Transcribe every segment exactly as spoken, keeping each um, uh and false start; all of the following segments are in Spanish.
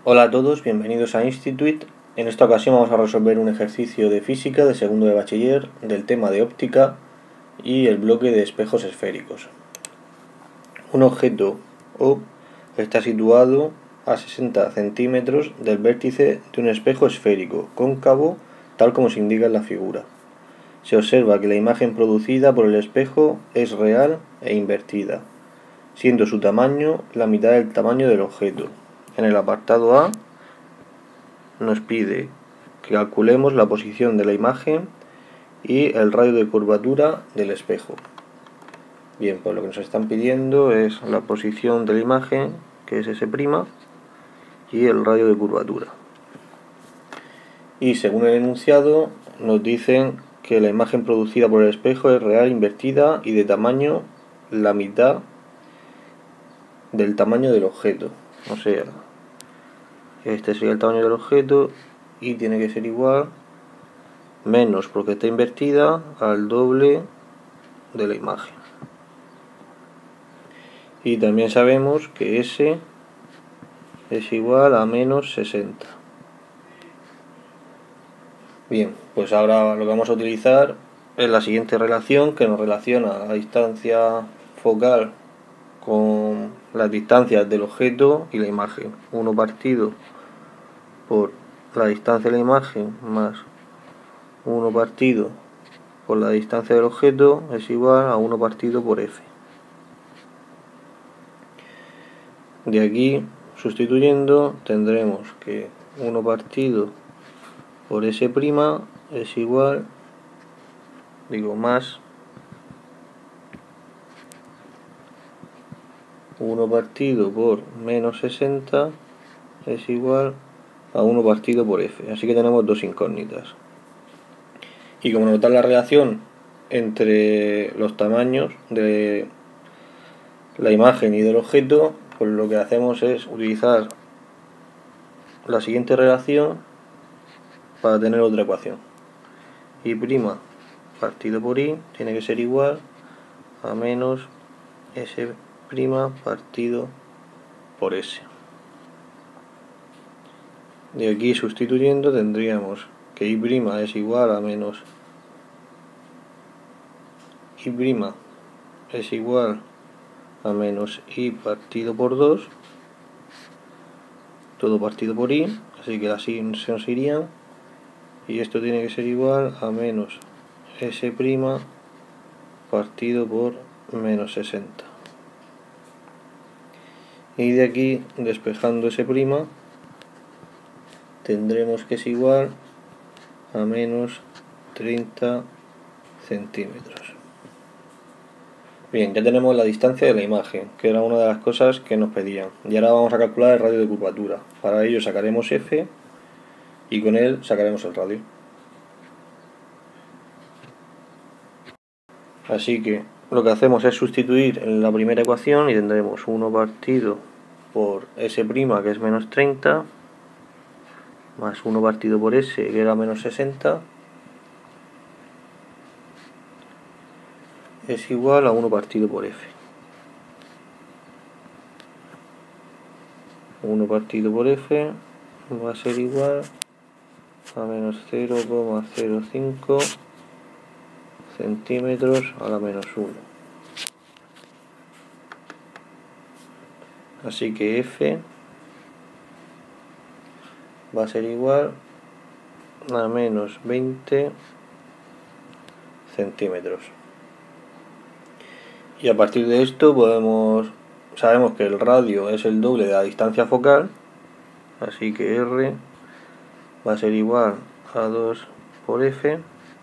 Hola a todos, bienvenidos a Institute. En esta ocasión vamos a resolver un ejercicio de física de segundo de bachiller del tema de óptica y el bloque de espejos esféricos. Un objeto O está situado a sesenta centímetros del vértice de un espejo esférico cóncavo, tal como se indica en la figura. Se observa que la imagen producida por el espejo es real e invertida, siendo su tamaño la mitad del tamaño del objeto. En el apartado A nos pide que calculemos la posición de la imagen y el radio de curvatura del espejo. Bien, pues lo que nos están pidiendo es la posición de la imagen, que es S', y el radio de curvatura. Y según el enunciado nos dicen que la imagen producida por el espejo es real invertida y de tamaño la mitad del tamaño del objeto. O sea, este sería el tamaño del objeto y tiene que ser igual menos, porque está invertida, al doble de la imagen. Y también sabemos que S es igual a menos sesenta. Bien, pues ahora lo que vamos a utilizar es la siguiente relación, que nos relaciona la distancia focal con las distancias del objeto y la imagen. uno partido por la distancia de la imagen más uno partido por la distancia del objeto es igual a uno partido por F. De aquí, sustituyendo, tendremos que uno partido por S' es igual, digo más, uno partido por menos sesenta es igual a uno partido por F. Así que tenemos dos incógnitas. Y como nos da la relación entre los tamaños de la imagen y del objeto, pues lo que hacemos es utilizar la siguiente relación para tener otra ecuación. Y' partido por I tiene que ser igual a menos S' partido por S. De aquí, sustituyendo, tendríamos que I' es igual a menos I' es igual a menos I partido por dos, todo partido por I, así que así se nos irían, y esto tiene que ser igual a menos S' partido por menos sesenta. Y de aquí, despejando S', tendremos que es igual a menos treinta centímetros. Bien, ya tenemos la distancia de la imagen, que era una de las cosas que nos pedían. Y ahora vamos a calcular el radio de curvatura. Para ello sacaremos F y con él sacaremos el radio. Así que lo que hacemos es sustituir en la primera ecuación y tendremos uno partido por S', que es menos treinta, más uno partido por S, que era menos sesenta, es igual a uno partido por F. uno partido por F va a ser igual a menos cero coma cero cinco centímetros a la menos uno. Así que F va a ser igual a menos veinte centímetros. Y a partir de esto podemos sabemos que el radio es el doble de la distancia focal, así que R va a ser igual a dos por F,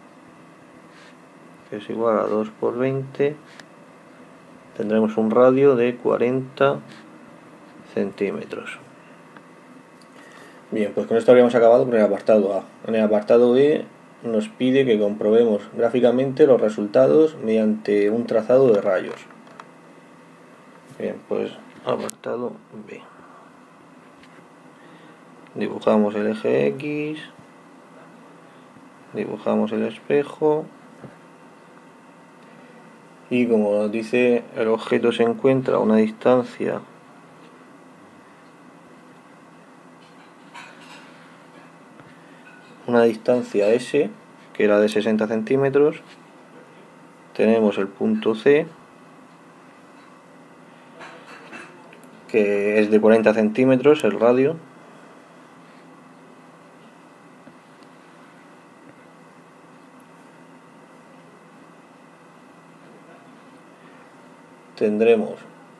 que es igual a dos por veinte. Tendremos un radio de cuarenta centímetros. Bien, pues con esto habríamos acabado con el apartado A. En el apartado B nos pide que comprobemos gráficamente los resultados mediante un trazado de rayos. Bien, pues apartado B. Dibujamos el eje X, dibujamos el espejo y como nos dice el objeto se encuentra a una distancia una distancia S, que era de sesenta centímetros. Tenemos el punto C, que es de cuarenta centímetros el radio. Tendremos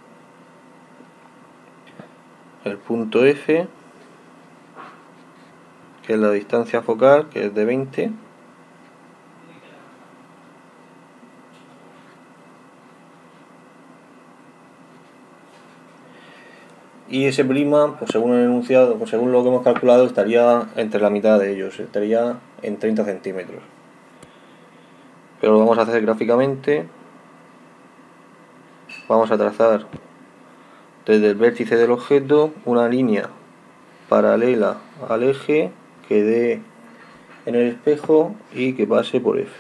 el punto F, que es la distancia focal, que es de veinte. Y ese prima, pues según el enunciado, pues según lo que hemos calculado, estaría entre la mitad de ellos, estaría en treinta centímetros. Pero lo vamos a hacer gráficamente. Vamos a trazar desde el vértice del objeto una línea paralela al eje que dé en el espejo y que pase por F.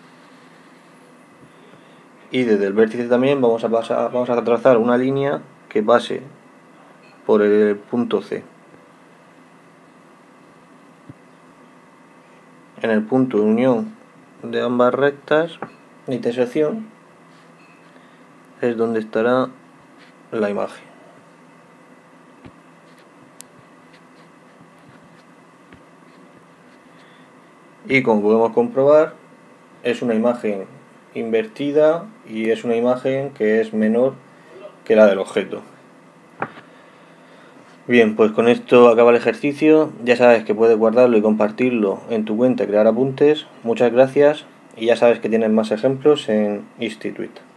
Y desde el vértice también vamos a pasar, vamos a trazar una línea que pase por el punto C. En el punto de unión de ambas rectas de intersección es donde estará la imagen. Y como podemos comprobar, es una imagen invertida y es una imagen que es menor que la del objeto. Bien, pues con esto acaba el ejercicio. Ya sabes que puedes guardarlo y compartirlo en tu cuenta y crear apuntes. Muchas gracias y ya sabes que tienes más ejemplos en Institute.